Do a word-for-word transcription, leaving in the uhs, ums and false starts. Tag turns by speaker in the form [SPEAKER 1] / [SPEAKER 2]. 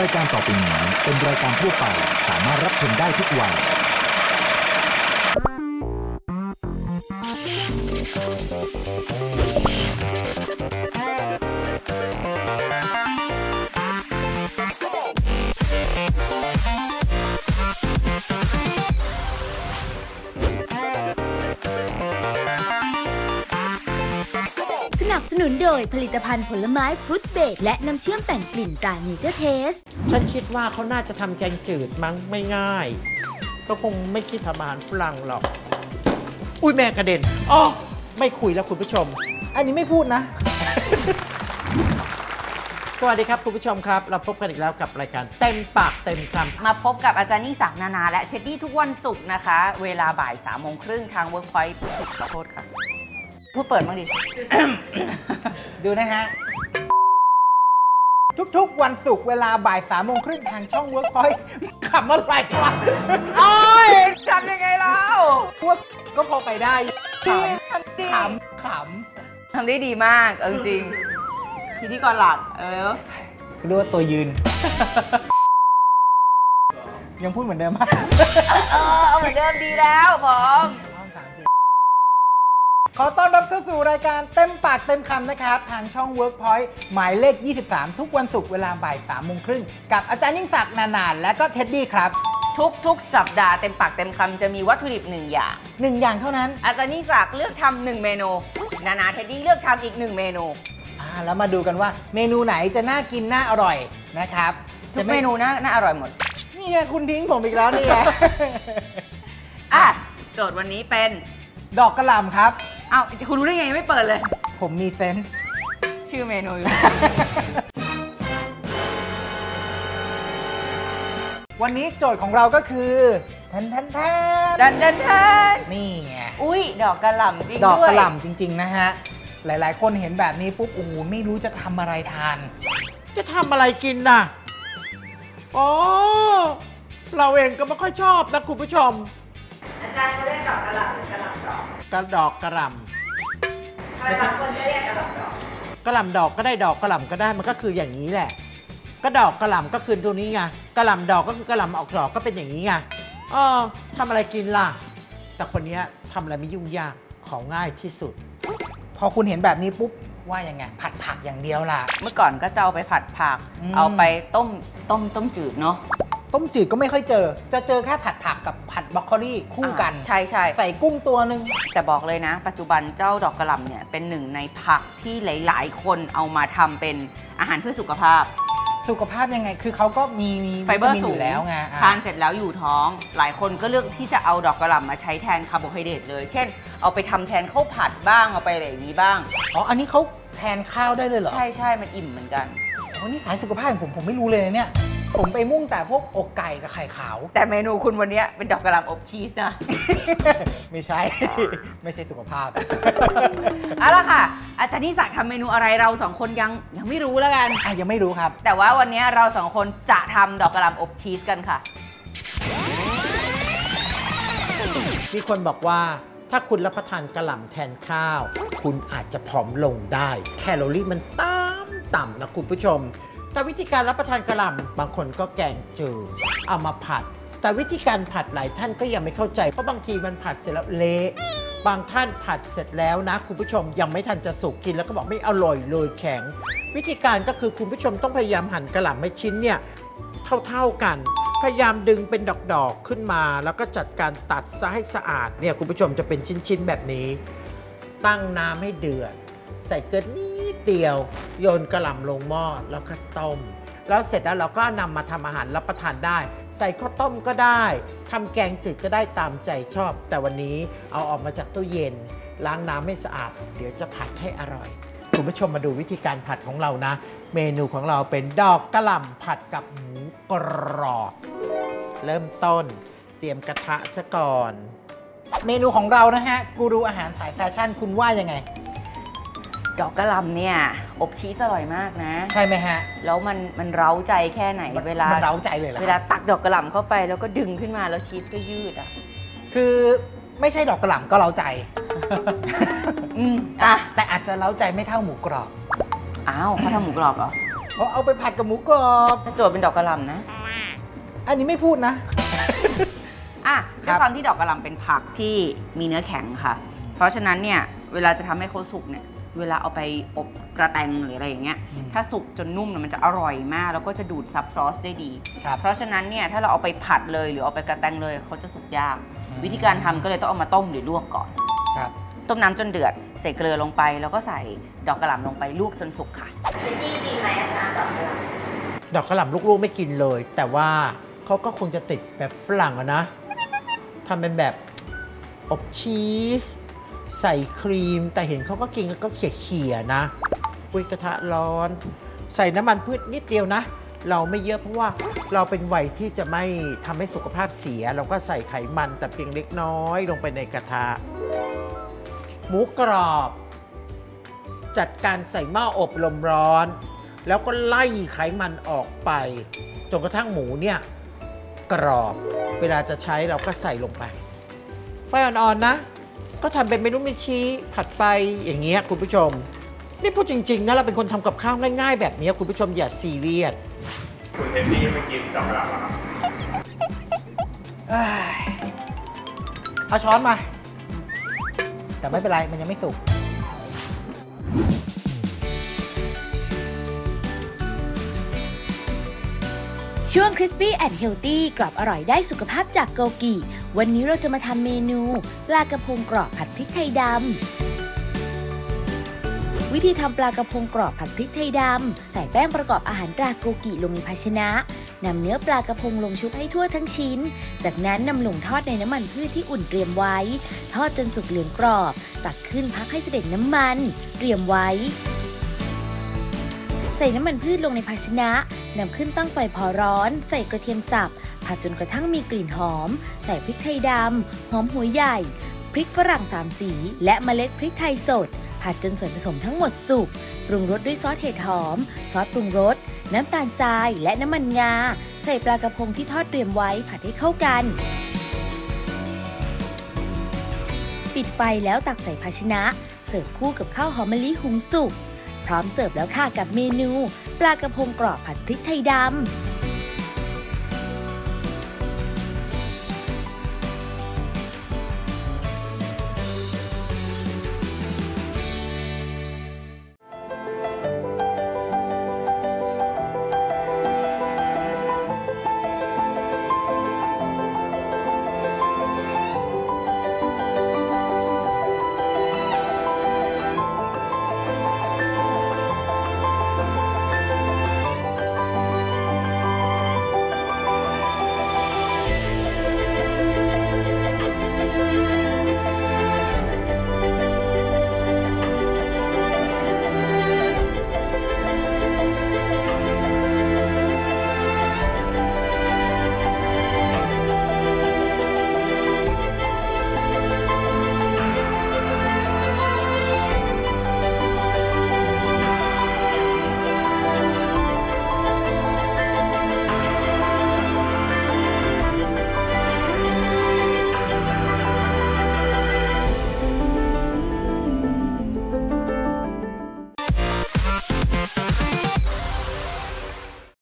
[SPEAKER 1] รายการต่อไปนี้เป็นรายการทั่วไปสามารถรับชมได้ทุกวัย
[SPEAKER 2] สนับสนุนโดยผลิตภัณฑ์ผลไม้ฟรุตเบรดและน้ำเชื่อมแต่งกลิ่นตราเนเจอร์เทส
[SPEAKER 3] ฉันคิดว่าเขาน่าจะทำแกงจืดมั้งไม่ง่ายก็คงไม่คิดทำอาหารฝรั่งหรอกอุ้ยแม่กระเด็นอ๋อไม่คุยแล้วคุณผู้ชมอันนี้ไม่พูดนะ สวัสดีครับคุณผู้ชมครับเราพบกันอีกแล้วกับรายการเต็มปากเต็มคำ
[SPEAKER 4] มาพบกับอาจารย์ยิ่งศักดิ์นานาและเท็ดดี้ทุกวันศุกร์นะคะเวลาบ่ายสามโมงครึ่งทางเวิร์กพอยต์ผิดขอโทษค่ะพูดเปิดบ้างดิ
[SPEAKER 5] ดูนะฮะทุกๆวันศุกร์เวลาบ่ายสามโมงครึ่งทางช่องเวิร์กพอยต์ขำอะไรวะ
[SPEAKER 4] โอ้ยทำยังไงเรา
[SPEAKER 5] พวกก็พอไปได้ขำขำข
[SPEAKER 4] ำทำได้ดีมากเออจริงพิธีกรหลักเออ
[SPEAKER 5] คือดูว่าตัวยืน ยังพูดเหมือนเดิมป่ะ
[SPEAKER 4] เออเอาเหมือนเดิมดีแล้วผม
[SPEAKER 5] ขอต้อนรับเข้าสู่รายการเต็มปากเต็มคำนะครับทางช่อง Workpoint หมายเลขยี่สิบสามทุกวันศุกร์เวลาบ่ายสามโมงครึ่งกับอาจารย์ยิ่งศักดิ์นานาและก็เท็ดดี้ครับ
[SPEAKER 4] ทุกๆสัปดาห์เต็มปากเต็มคำจะมีวัตถุดิบหนึ่งอย่าง
[SPEAKER 5] หนึ่งอย่างเท่านั้น
[SPEAKER 4] อาจารย์ยิ่งศักดิ์เลือกทำหนึ่งเมนูนานาเท็ดดี้เลือกทำอีกหนึ่งเมนู
[SPEAKER 5] อ่าแล้วมาดูกันว่าเมนูไหนจะน่ากินน่าอร่อยนะครับ
[SPEAKER 4] ทุกเมนูน่าน่าอร่อยหมด
[SPEAKER 5] นี่ไงคุณทิ้งผมอีกแล้วนี่ไง
[SPEAKER 4] อ่ะโจทย์วันนี้เป็น
[SPEAKER 5] ดอกกระหล่ำครับ
[SPEAKER 4] อ้าวคุณรู้ได้ไงไม่เปิดเลย
[SPEAKER 5] ผมมีเซนส์
[SPEAKER 4] ชื่อเมนูอยู่
[SPEAKER 5] วันนี้โจทย์ของเราก็คือแทนแทนแทน
[SPEAKER 4] แทนแทนแทน
[SPEAKER 5] นี่ไง
[SPEAKER 4] อุ้ยดอกกระหล่ำจริงด้วย
[SPEAKER 5] ดอกกระหล่ำจริงๆนะฮะหลายๆคนเห็นแบบนี้ปุ๊บโอ้โหไม่รู้จะทำอะไรทาน
[SPEAKER 3] จะทำอะไรกินน่ะอ๋อเราเองก็ไม่ค่อยชอบนะคุณผู้ชม
[SPEAKER 4] อาจารย์เขาเรียกดอกกระหล่ำหรือกระหล่ำดอก
[SPEAKER 3] กระดอกกระหล่
[SPEAKER 4] ำทำไมบางคนจะเรียกกระหล่ำดอก
[SPEAKER 3] กระหล่ำดอกก็ได้ดอกกระหล่ำก็ได้มันก็คืออย่างนี้แหละกระดอกกระหล่ำก็คือตรงนี้ไงกระหล่ำดอกก็คือกระหล่ำออกดอกก็เป็นอย่างนี้ไงเออทำอะไรกินล่ะแต่คนนี้ทำอะไรไม่ยุ่งยากของง่ายที่สุด
[SPEAKER 5] พอคุณเห็นแบบนี้ปุ๊บว่ายังไงผัดผักอย่างเดียวล่ะ
[SPEAKER 4] เมื่อก่อนก็จะเอาไปผัดผักเอาไปต้มต้มต้มจืดเนาะ
[SPEAKER 5] ต้มจืดก็ไม่ค่อยเจอจะเจอแค่ผัดผักกับผัดบรอกโคลีคู่กัน
[SPEAKER 4] ใช่ใช่
[SPEAKER 5] ใส่กุ้งตัวหนึ่ง
[SPEAKER 4] แต่บอกเลยนะปัจจุบันเจ้าดอกกระหล่ำเนี่ยเป็นหนึ่งในผักที่หลายๆคนเอามาทำเป็นอาหารเพื่อสุขภาพ
[SPEAKER 5] สุขภาพยังไงคือเขาก็มี
[SPEAKER 4] ไฟเบอร์สูง
[SPEAKER 5] อยู่แล้วไง
[SPEAKER 4] ทานเสร็จแล้วอยู่ท้องหลายคนก็เลือกที่จะเอาดอกกระหล่ำมาใช้แทนคาร์โบไฮเดรตเลยเช่นเอาไปทำแทนข้าวผัดบ้างเอาไปอะไรอย่างนี้บ้าง
[SPEAKER 5] อ๋ออันนี้เขาแทนข้าวได้เลยเหรอ
[SPEAKER 4] ใช่ใช่มันอิ่มเหมือนกัน
[SPEAKER 5] โอ้นี่สายสุขภาพของผมผมไม่รู้เลยเนี่ยผมไปมุ่งแต่พวกอกไก่กับไข่ขาว
[SPEAKER 4] แต่เมนูคุณวันนี้เป็นดอกกระหล่ำอบชีสนะ
[SPEAKER 5] ไม่ใช่ไม่ใช่สุขภาพ
[SPEAKER 4] เอาละค่ะอาจารย์นิสักทำเมนูอะไรเราสองคนยังยังไม่รู้แล้วกัน
[SPEAKER 5] อ่ะยังไม่รู้ครับ
[SPEAKER 4] แต่ว่าวันนี้เราสองคนจะทำดอกกระหล่ำอบชีสกันค่ะ
[SPEAKER 3] มีคนบอกว่าถ้าคุณรับประทานกระหล่ำแทนข้าวคุณอาจจะผอมลงได้แคลอรี่มันต่ำต่ำนะคุณผู้ชมแต่วิธีการรับประทานกระหล่ำบางคนก็แกงจืดเอามาผัดแต่วิธีการผัดหลายท่านก็ยังไม่เข้าใจเพราะบางทีมันผัดเสร็จแล้วเละบางท่านผัดเสร็จแล้วนะคุณผู้ชมยังไม่ทันจะสุกกินแล้วก็บอกไม่อร่อยเลยแข็งวิธีการก็คือคุณผู้ชมต้องพยายามหั่นกระหล่ำให้ชิ้นเนี่ยเท่าๆกันพยายามดึงเป็นดอกๆขึ้นมาแล้วก็จัดการตัดซะให้สะอาดเนี่ยคุณผู้ชมจะเป็นชิ้นๆแบบนี้ตั้งน้ำให้เดือดใส่เกลือนิดเดียวโยนกระหล่ำลงหม้อแล้วก็ต้มแล้วเสร็จแล้วเราก็นำมาทำอาหารรับประทานได้ใส่ข้าวต้มก็ได้ทำแกงจืดก็ได้ตามใจชอบแต่วันนี้เอาออกมาจากตู้เย็นล้างน้ำให้สะอาดเดี๋ยวจะผัดให้อร่อยคุณผู้ชมมาดูวิธีการผัดของเรานะเมนูของเราเป็นดอกกระหล่ำผัดกับหมูกรอบเริ่มต้นเตรียมกระทะซะก่อน
[SPEAKER 5] เมนูของเรานะฮะกูรูอาหารสายแฟชั่นคุณว่ายังไง
[SPEAKER 4] ดอกกระหล่ำเนี่ยอบชีสอร่อยมากนะ
[SPEAKER 5] ใช่ไหมฮะ
[SPEAKER 4] แล้วมันมันเร้าใจแค่ไหนเวลา
[SPEAKER 5] มันเร้าใจเลย
[SPEAKER 4] เวลาตักดอกกระหล่ำเข้าไปแล้วก็ดึงขึ้นมาแล้วชีสก็ยืดอ่ะ
[SPEAKER 5] คือไม่ใช่ดอกกระหล่ำก็เร้าใจ
[SPEAKER 4] อืมอ่ะ
[SPEAKER 5] แต่อาจจะเร้าใจไม่เท่าหมูกรอบ
[SPEAKER 4] อ้าวเขาทำหมูกรอบเหรอ
[SPEAKER 5] เขาเอาไปผัดกับหมูกรอบ
[SPEAKER 4] ถ้าโจทย์เป็นดอกกระหล่ำนะ
[SPEAKER 5] อันนี้ไม่พูดนะ
[SPEAKER 4] อ่ะ
[SPEAKER 5] ค
[SPEAKER 4] ด้
[SPEAKER 5] รั
[SPEAKER 4] วย
[SPEAKER 5] บ
[SPEAKER 4] ความที่ดอกกระหล่ำเป็นผักที่มีเนื้อแข็งค่ะ เพราะฉะนั้นเนี่ยเวลาจะทำให้เขาสุกเนี่ยเวลาเอาไปอบกระแตงหรืออะไรอย่างเงี้ยถ้าสุกจนนุ่มเนี่ยมันจะอร่อยมากแล้วก็จะดูดซับซอสได้ดี
[SPEAKER 5] ครับ
[SPEAKER 4] เพราะฉะนั้นเนี่ยถ้าเราเอาไปผัดเลยหรือเอาไปกระแตงเลยเขาจะสุกยาก วิธีการทำก็เลยต้องเอามาต้มหรือลวกก่อน
[SPEAKER 5] ครับ
[SPEAKER 4] ต้มน้ำจนเดือดใส่เกลือลงไปแล้วก็ใส่ดอกกระหล่ำลงไปลวกจนสุกค่ะ
[SPEAKER 3] ดอกกระหล่ำลูกๆไม่กินเลย แต่ว่าเขาก็คงจะติดแบบฝรั่งอะนะทำเป็นแบบอบชีสใส่ครีม แต่เห็นเขาก็กินแล้วก็เขี่ยๆนะอุ้ยกระทะร้อน ใส่น้ำมันพืชนิดเดียวนะ เราไม่เยอะเพราะว่าเราเป็นวัยที่จะไม่ทำให้สุขภาพเสีย เราก็ใส่ไขมันแต่เพียงเล็กน้อยลงไปในกระทะ หมูกรอบ จัดการใส่หม้ออบลมร้อน แล้วก็ไล่ไขมันออกไปจนกระทั่งหมูเนี่ยกรอบ เวลาจะใช้เราก็ใส่ลงไปไฟอ่อนๆนะ ก็ทำเป็นเมนูมิชีผัดไปอย่างเงี้ยคุณผู้ชม นี่พูดจริงๆนะเราเป็นคนทำกับข้าวง่ายๆแบบนี้คุณผู้ชมอย่าซีเรียส
[SPEAKER 6] คุณเทนนี่ไม่กินดอกกระหล่ำเหรอครับ
[SPEAKER 5] เอ้ยเอาช้อนมา แต่ไม่เป็นไร มันยังไม่สุก
[SPEAKER 2] ช่วง Crispy and Healthy กรอบอร่อยได้สุขภาพจากโกกิ วันนี้เราจะมาทำเมนูปลากระพงกรอบผัดพริกไทยดำวิธีทำปลากระพงกรอบผัดพริกไทยดำใส่แป้งประกอบอาหารตราโกกิลงในภาชนะนำเนื้อปลากระพงลงชุบให้ทั่วทั้งชิ้นจากนั้นนำลงทอดในน้ำมันพืชที่อุ่นเตรียมไว้ทอดจนสุกเหลืองกรอบตักขึ้นพักให้เสด็จน้ำมันเตรียมไว้ใส่น้ำมันพืชลงในภาชนะนำขึ้นตั้งไฟพอร้อนใส่กระเทียมสับผัดจนกระทั่งมีกลิ่นหอมใส่พริกไทยดำหอมหัวใหญ่พริกฝรั่งสามสีและเมล็ดพริกไทยสดผัดจนส่วนผสมทั้งหมดสุกปรุงรสด้วยซอสเห็ดหอมซอสปรุงรสน้ำตาลทรายและน้ำมันงาใส่ปลากระพงที่ทอดเตรียมไว้ผัดให้เข้ากันปิดไฟแล้วตักใส่ภาชนะเสิร์ฟคู่กับข้าวหอมมะลิหุงสุกพร้อมเสิร์ฟแล้วค่ะกับเมนูปลากระพงกรอบผัดพริกไทยดำ